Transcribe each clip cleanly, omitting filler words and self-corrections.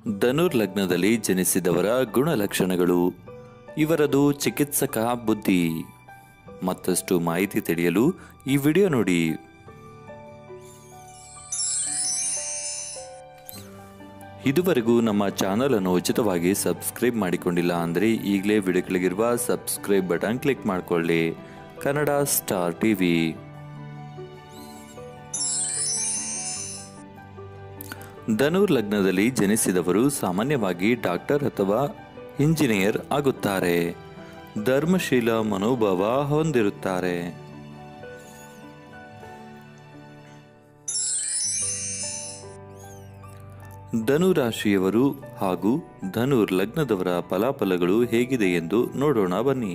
ಧನುರ್ ಲಗ್ನದಲ್ಲಿ ಜನಿಸಿದವರ ಗುಣಲಕ್ಷಣಗಳು. ಇವರದು ಚಿಕಿತ್ಸಕ ಬುದ್ಧಿ. ಮತ್ತಷ್ಟು ಮಾಹಿತಿ ತಿಳಿಯಲು ಈ ವಿಡಿಯೋ ನೋಡಿ. ಇದುವರೆಗೂ ನಮ್ಮ ಚಾನಲ್ ಅನ್ನು ಉಚಿತವಾಗಿ ಸಬ್ಸ್ಕ್ರೈಬ್ ಮಾಡಿಕೊಂಡಿಲ್ಲ ಅಂದರೆ ಈಗಲೇ ವಿಡಿಯೋ ಕೆಳಗಿರುವ ಸಬ್ಸ್ಕ್ರೈಬ್ ಬಟನ್ ಕ್ಲಿಕ್ ಮಾಡಿಕೊಳ್ಳಿ. Kannada star TV. ಧನುರ್ ಲಗ್ನದಲ್ಲಿ ಜನಿಸಿದವರು ಸಾಮಾನ್ಯವಾಗಿ ಡಾಕ್ಟರ್ ಅಥವಾ ಇಂಜಿನಿಯರ್ ಆಗುತ್ತಾರೆ. ಧರ್ಮಶೀಲ ಮನೋಭಾವ ಹೊಂದಿರುತ್ತಾರೆ. ಧನು ರಾಶಿಯವರು ಹಾಗೂ ಧನುರ್ ಲಗ್ನದವರ ಫಲಾಫಲಗಳು ಹೇಗಿದೆ ಎಂದು ನೋಡೋಣ ಬನ್ನಿ.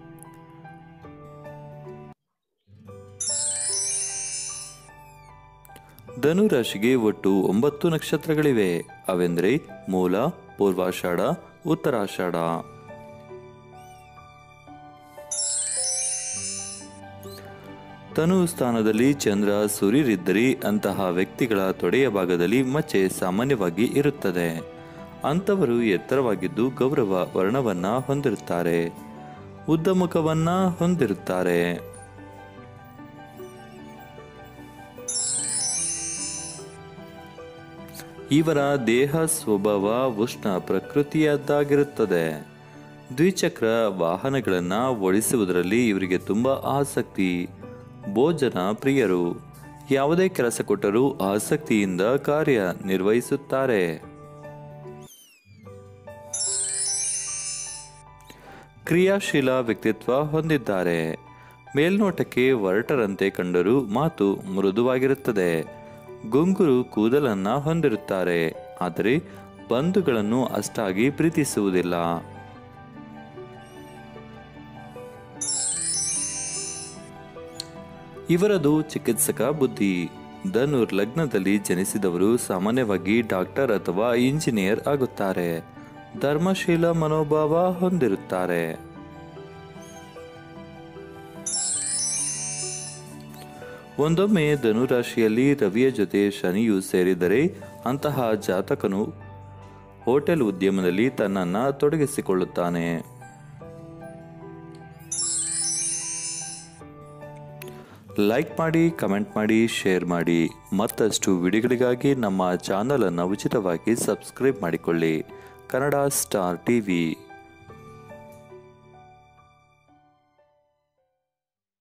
ಧನು ರಾಶಿಗೆ ಒಟ್ಟು 9 ನಕ್ಷತ್ರಗಳಿವೆ. ಅವೆಂದರೆ ಮೂಲ, ಪೂರ್ವಾಷಾಢ, ಉತ್ತರಾಷಾಢ. ಧನು ಸ್ಥಾನದಲ್ಲಿ ಚಂದ್ರ ಸೂರ್ಯರಿದ್ದರೆ ಅಂತಹ ವ್ಯಕ್ತಿಗಳ ತೊಡೆಯ ಭಾಗದಲ್ಲಿ ಮಚ್ಚೆ ಸಾಮಾನ್ಯವಾಗಿ ಇರುತ್ತದೆ. ಅಂಥವರು ಎತ್ತರವಾಗಿದ್ದು ಗೌರವ ವರ್ಣವನ್ನ ಹೊಂದಿರುತ್ತಾರೆ. ಉದ್ದ ಮುಖವನ್ನ ಹೊಂದಿರುತ್ತಾರೆ. ಇವರ ದೇಹ ಸ್ವಭಾವ ಉಷ್ಣ ಪ್ರಕೃತಿಯದ್ದಾಗಿರುತ್ತದೆ. ದ್ವಿಚಕ್ರ ವಾಹನಗಳನ್ನು ಓಡಿಸುವುದರಲ್ಲಿ ಇವರಿಗೆ ತುಂಬ ಆಸಕ್ತಿ. ಭೋಜನ ಪ್ರಿಯರು. ಯಾವುದೇ ಕೆಲಸ ಕೊಟ್ಟರೂ ಆಸಕ್ತಿಯಿಂದ ಕಾರ್ಯ ನಿರ್ವಹಿಸುತ್ತಾರೆ. ಕ್ರಿಯಾಶೀಲ ವ್ಯಕ್ತಿತ್ವ ಹೊಂದಿದ್ದಾರೆ. ಮೇಲ್ನೋಟಕ್ಕೆ ಒರಟರಂತೆ ಕಂಡರೂ ಮಾತು ಮೃದುವಾಗಿರುತ್ತದೆ. ಗುಂಗುರು ಕೂದಲನ್ನ ಹೊಂದಿರುತ್ತಾರೆ. ಆದರೆ ಬಂಧುಗಳನ್ನು ಅಷ್ಟಾಗಿ ಪ್ರೀತಿಸುವುದಿಲ್ಲ. ಇವರದು ಚಿಕಿತ್ಸಕ ಬುದ್ಧಿ. ಧನುರ್ ಲಗ್ನದಲ್ಲಿ ಜನಿಸಿದವರು ಸಾಮಾನ್ಯವಾಗಿ ಡಾಕ್ಟರ್ ಅಥವಾ ಇಂಜಿನಿಯರ್ ಆಗುತ್ತಾರೆ. ಧರ್ಮಶೀಲ ಮನೋಭಾವ ಹೊಂದಿರುತ್ತಾರೆ. ಒಂದೊಮ್ಮೆ ಧನುರಾಶಿಯಲ್ಲಿ ರವಿಯ ಜೊತೆ ಶನಿಯು ಸೇರಿದರೆ ಅಂತಹ ಜಾತಕನು ಹೋಟೆಲ್ ಉದ್ಯಮದಲ್ಲಿ ತನ್ನನ್ನು ತೊಡಗಿಸಿಕೊಳ್ಳುತ್ತಾನೆ. ಲೈಕ್ ಮಾಡಿ, ಕಮೆಂಟ್ ಮಾಡಿ, ಶೇರ್ ಮಾಡಿ. ಮತ್ತಷ್ಟು ವಿಡಿಯೋಗಳಿಗಾಗಿ ನಮ್ಮ ಚಾನಲ್ ಅನ್ನು ಉಚಿತವಾಗಿ ಸಬ್ಸ್ಕ್ರೈಬ್ ಮಾಡಿಕೊಳ್ಳಿ. Kannada star TV.